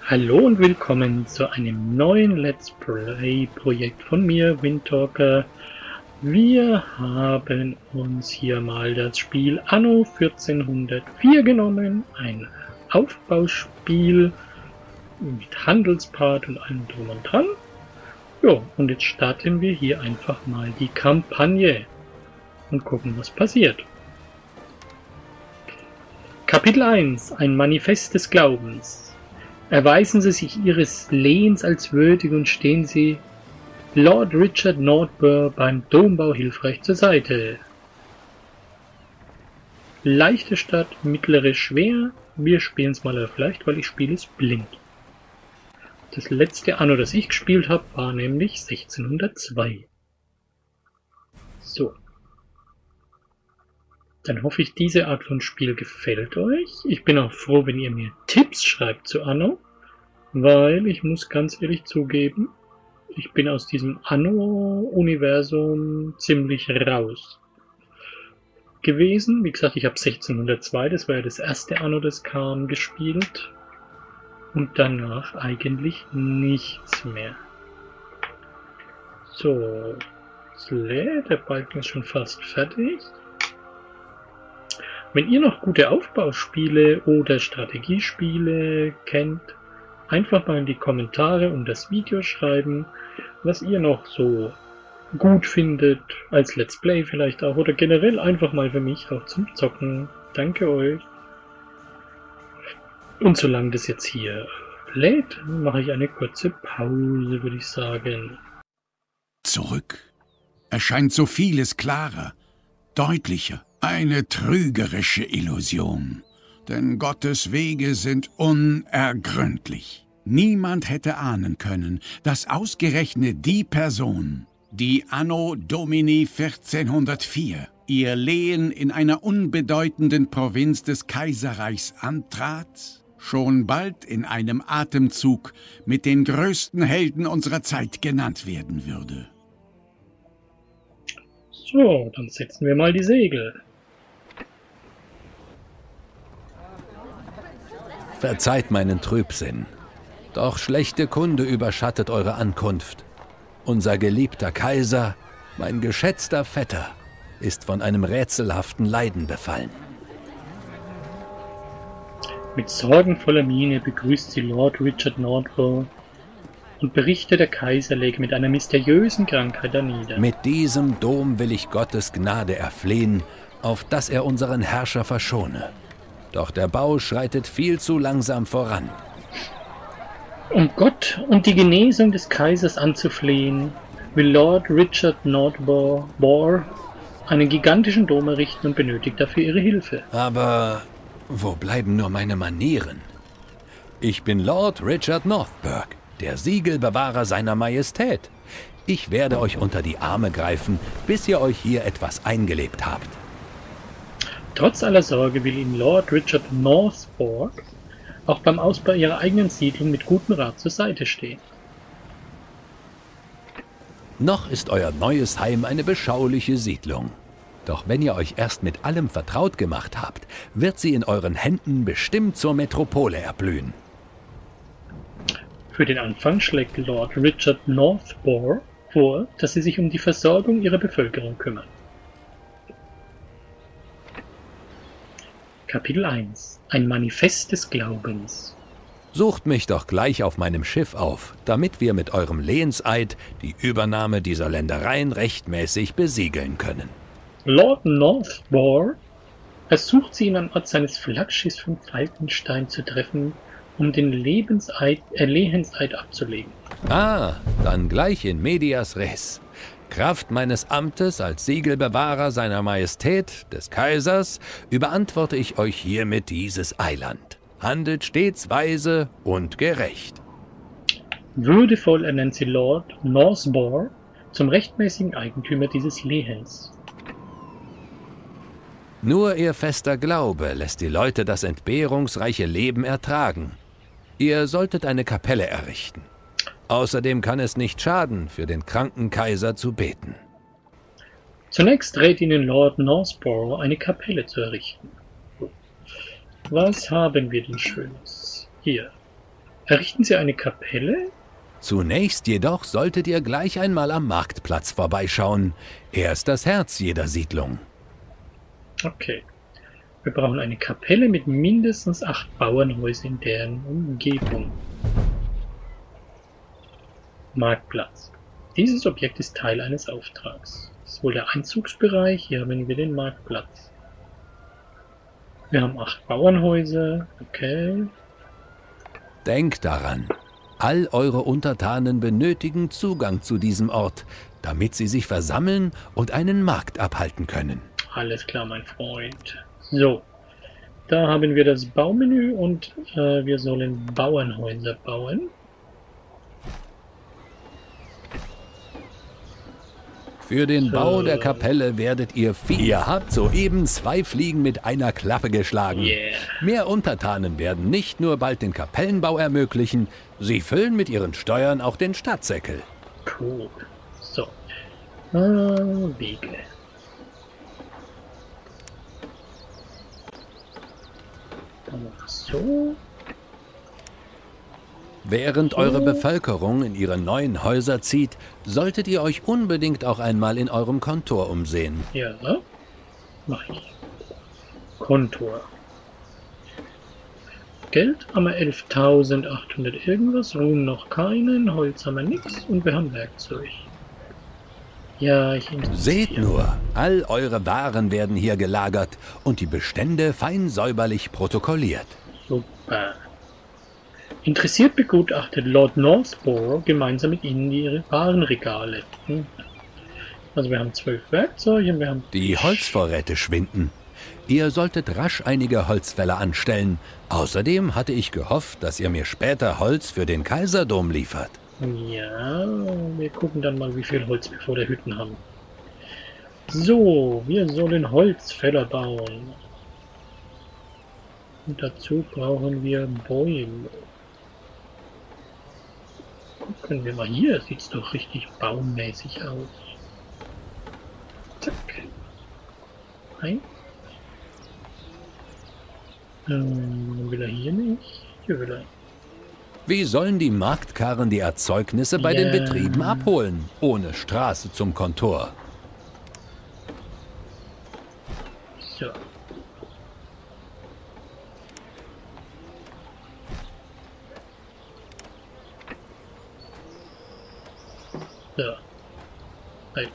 Hallo und willkommen zu einem neuen Let's Play-Projekt von mir, Windtalker. Wir haben uns hier mal das Spiel Anno 1404 genommen, ein Aufbauspiel mit Handelspart und allem drum und dran. Ja, und jetzt starten wir hier einfach mal die Kampagne und gucken, was passiert. Kapitel 1: Ein Manifest des Glaubens. Erweisen Sie sich Ihres Lehens als würdig und stehen Sie Lord Richard Northburgh beim Dombau hilfreich zur Seite. Leichte Stadt, mittlere schwer. Wir spielen es mal auf leicht, weil ich spiele es blind. Das letzte Anno, das ich gespielt habe, war nämlich 1602. So. Dann hoffe ich, diese Art von Spiel gefällt euch. Ich bin auch froh, wenn ihr mir Tipps schreibt zu Anno, weil ich muss ganz ehrlich zugeben, ich bin aus diesem Anno-Universum ziemlich raus gewesen. Wie gesagt, ich habe 1602, das war ja das erste Anno, das kam, gespielt. Und danach eigentlich nichts mehr. So, jetzt lädt, der Balken ist schon fast fertig. Wenn ihr noch gute Aufbauspiele oder Strategiespiele kennt, einfach mal in die Kommentare und das Video schreiben, was ihr noch so gut findet, als Let's Play vielleicht auch, oder generell einfach mal für mich auch zum Zocken. Danke euch. Und solange das jetzt hier lädt, mache ich eine kurze Pause, würde ich sagen. Zurück erscheint so vieles klarer, deutlicher. Eine trügerische Illusion, denn Gottes Wege sind unergründlich. Niemand hätte ahnen können, dass ausgerechnet die Person, die Anno Domini 1404 ihr Lehen in einer unbedeutenden Provinz des Kaiserreichs antrat, schon bald in einem Atemzug mit den größten Helden unserer Zeit genannt werden würde. So, dann setzen wir mal die Segel. Verzeiht meinen Trübsinn, doch schlechte Kunde überschattet eure Ankunft. Unser geliebter Kaiser, mein geschätzter Vetter, ist von einem rätselhaften Leiden befallen. Mit sorgenvoller Miene begrüßt sie Lord Richard Northburgh und berichtet, der Kaiser läge mit einer mysteriösen Krankheit danieder. Mit diesem Dom will ich Gottes Gnade erflehen, auf dass er unseren Herrscher verschone. Doch der Bau schreitet viel zu langsam voran. Um Gott und die Genesung des Kaisers anzuflehen, will Lord Richard Northburgh einen gigantischen Dom errichten und benötigt dafür ihre Hilfe. Aber wo bleiben nur meine Manieren? Ich bin Lord Richard Northburgh, der Siegelbewahrer seiner Majestät. Ich werde euch unter die Arme greifen, bis ihr euch hier etwas eingelebt habt. Trotz aller Sorge will Ihnen Lord Richard Northburgh auch beim Ausbau Ihrer eigenen Siedlung mit gutem Rat zur Seite stehen. Noch ist euer neues Heim eine beschauliche Siedlung. Doch wenn ihr euch erst mit allem vertraut gemacht habt, wird sie in euren Händen bestimmt zur Metropole erblühen. Für den Anfang schlägt Lord Richard Northburgh vor, dass Sie sich um die Versorgung Ihrer Bevölkerung kümmern. Kapitel 1: Ein Manifest des Glaubens. Sucht mich doch gleich auf meinem Schiff auf, damit wir mit eurem Lehenseid die Übernahme dieser Ländereien rechtmäßig besiegeln können. Lord Northburgh ersucht Sie, ihn am Ort seines Flaggschiffs von Falkenstein zu treffen, um den Lehenseid abzulegen. Ah, dann gleich in medias res. Kraft meines Amtes als Siegelbewahrer seiner Majestät, des Kaisers, überantworte ich euch hiermit dieses Eiland. Handelt stets weise und gerecht. Würdevoll ernennt sie Lord Northburgh zum rechtmäßigen Eigentümer dieses Lehens. Nur ihr fester Glaube lässt die Leute das entbehrungsreiche Leben ertragen. Ihr solltet eine Kapelle errichten. Außerdem kann es nicht schaden, für den kranken Kaiser zu beten. Zunächst rät Ihnen Lord Northburgh, eine Kapelle zu errichten. Was haben wir denn Schönes? Hier. Errichten Sie eine Kapelle? Zunächst jedoch solltet ihr gleich einmal am Marktplatz vorbeischauen. Er ist das Herz jeder Siedlung. Okay. Wir brauchen eine Kapelle mit mindestens 8 Bauernhäusern in deren Umgebung. Marktplatz. Dieses Objekt ist Teil eines Auftrags. Das ist wohl der Einzugsbereich. Hier haben wir den Marktplatz. Wir haben 8 Bauernhäuser. Okay. Denkt daran, all eure Untertanen benötigen Zugang zu diesem Ort, damit sie sich versammeln und einen Markt abhalten können. Alles klar, mein Freund. So, da haben wir das Baumenü und wir sollen Bauernhäuser bauen. Für den Bau der Kapelle werdet ihr viel. Ihr habt soeben 2 Fliegen mit einer Klappe geschlagen. Yeah. Mehr Untertanen werden nicht nur bald den Kapellenbau ermöglichen, sie füllen mit ihren Steuern auch den Stadtsäckel. Cool. So. Wege. So. Während eure Bevölkerung in ihre neuen Häuser zieht, solltet ihr euch unbedingt auch einmal in eurem Kontor umsehen. Ja, mach ich. Kontor. Geld haben wir 11.800 irgendwas, Ruhm noch keinen, Holz haben wir nichts und wir haben Werkzeug. Ja, ich Seht nur, all eure Waren werden hier gelagert und die Bestände fein säuberlich protokolliert. Super. Interessiert begutachtet Lord Northborough gemeinsam mit Ihnen Ihre Warenregale. Also wir haben 12 Werkzeuge und wir haben... Die Holzvorräte schwinden. Ihr solltet rasch einige Holzfäller anstellen. Außerdem hatte ich gehofft, dass ihr mir später Holz für den Kaiserdom liefert. Ja, wir gucken dann mal, wie viel Holz wir vor der Hütten haben. So, wir sollen Holzfäller bauen. Und dazu brauchen wir Bäume. Gucken wir mal hier, sieht es doch richtig baummäßig aus. Zack. Ein. Will er hier nicht? Hier will er. Wie sollen die Marktkarren die Erzeugnisse bei den Betrieben abholen, ohne Straße zum Kontor? So. So. Halt.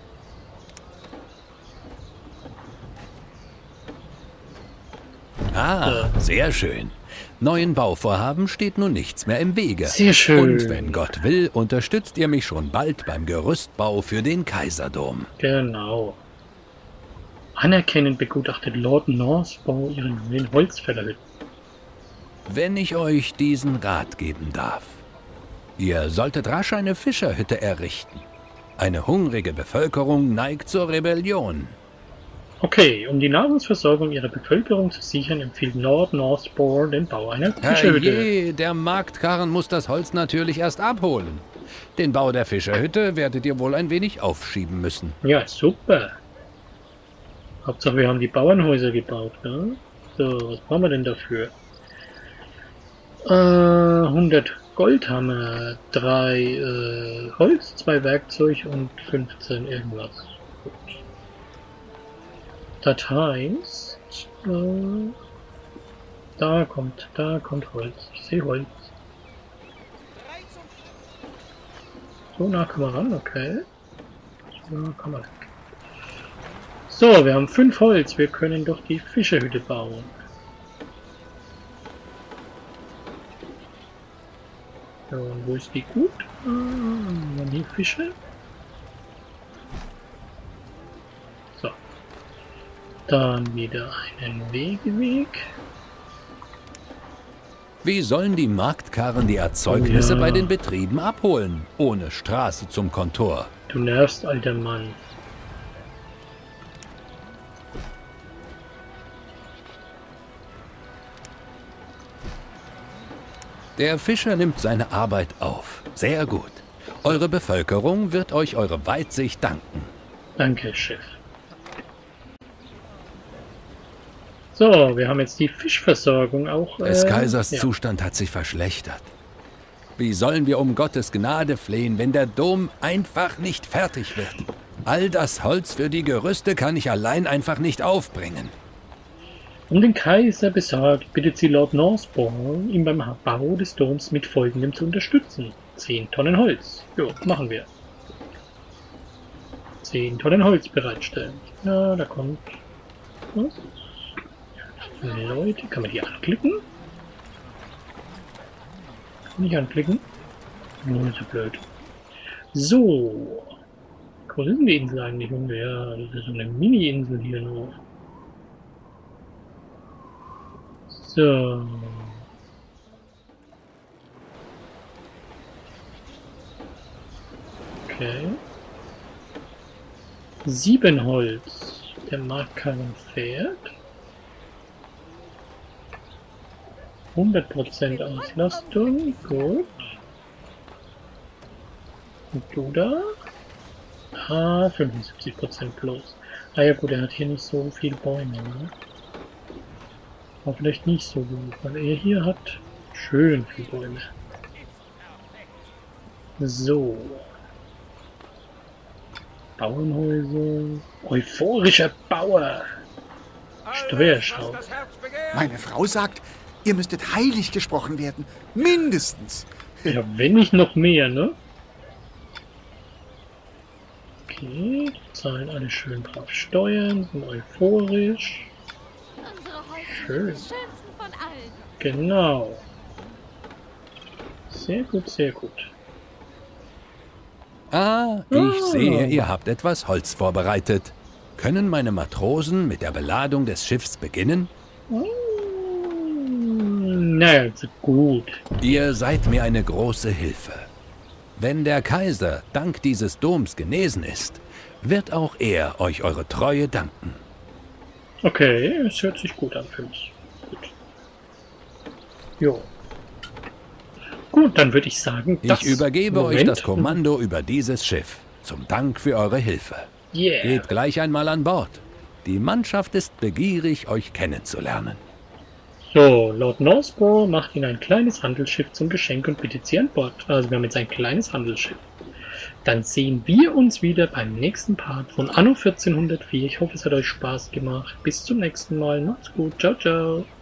Ah, sehr schön. Neuen Bauvorhaben steht nun nichts mehr im Wege. Sehr schön. Und wenn Gott will, unterstützt ihr mich schon bald beim Gerüstbau für den Kaiserdom. Genau. Anerkennend begutachtet Lord Northborough ihre neuen Holzfällerhütten. Wenn ich euch diesen Rat geben darf. Ihr solltet rasch eine Fischerhütte errichten. Eine hungrige Bevölkerung neigt zur Rebellion. Okay, um die Nahrungsversorgung ihrer Bevölkerung zu sichern, empfiehlt Lord Northborough den Bau einer Fischerhütte. Herrje, der Marktkarren muss das Holz natürlich erst abholen. Den Bau der Fischerhütte werdet ihr wohl ein wenig aufschieben müssen. Ja, super. Hauptsache wir haben die Bauernhäuser gebaut, ne? So, was brauchen wir denn dafür? 100 Gold haben wir, 3 Holz, 2 Werkzeug und 15 irgendwas. Gut. Das heißt, da kommt Holz. Ich sehe Holz. So nah kann man ran, okay. So nah kann man weg. So, wir haben 5 Holz. Wir können doch die Fischerhütte bauen. So, und wo ist die gut? Haben hier Fische? So. Dann wieder einen Wegeweg. Wie sollen die Marktkarren die Erzeugnisse bei den Betrieben abholen, ohne Straße zum Kontor? Du nervst, alter Mann. Der Fischer nimmt seine Arbeit auf. Sehr gut. Eure Bevölkerung wird euch eure Weitsicht danken. Danke, Chef. So, wir haben jetzt die Fischversorgung auch. Des Kaisers ja. Zustand hat sich verschlechtert. Wie sollen wir um Gottes Gnade flehen, wenn der Dom einfach nicht fertig wird? All das Holz für die Gerüste kann ich allein einfach nicht aufbringen. Um den Kaiser besorgt, bittet sie Lord Northbourne, ihn beim Bau des Doms mit Folgendem zu unterstützen. 10 Tonnen Holz. Jo, machen wir. 10 Tonnen Holz bereitstellen. Ja, da kommt... Was? Leute, kann man die anklicken? Nicht anklicken? Nur nicht so blöd. So. Wo ist denn die Insel eigentlich ungefähr? Das ist so eine Mini-Insel hier nur. So. Okay. 7 Holz. Der mag kein Pferd. 100% Auslastung. Gut. Und du da? Ah, 75% plus. Ah ja gut, er hat hier nicht so viel Bäume, ne? Aber vielleicht nicht so gut, weil er hier hat schön viele Bäume. So. Bauernhäuser. Euphorischer Bauer. Steuerschau. Meine Frau sagt, ihr müsstet heilig gesprochen werden. Mindestens. Ja, wenn nicht noch mehr, ne? Okay, die zahlen alle schön brav Steuern, sind euphorisch. Schön. Genau. Sehr gut, sehr gut. Ah, ich sehe, ihr habt etwas Holz vorbereitet. Können meine Matrosen mit der Beladung des Schiffs beginnen? Na, also gut. Ihr seid mir eine große Hilfe. Wenn der Kaiser dank dieses Doms genesen ist, wird auch er euch eure Treue danken. Okay, es hört sich gut an für mich. Gut. Jo. Gut, dann würde ich sagen, ich übergebe euch das Kommando über dieses Schiff. Zum Dank für eure Hilfe. Yeah. Geht gleich einmal an Bord. Die Mannschaft ist begierig, euch kennenzulernen. So, Lord Northbourne macht Ihnen ein kleines Handelsschiff zum Geschenk und bittet Sie an Bord. Also wir haben jetzt ein kleines Handelsschiff. Dann sehen wir uns wieder beim nächsten Part von Anno 1404. Ich hoffe, es hat euch Spaß gemacht. Bis zum nächsten Mal. Macht's gut. Ciao, ciao.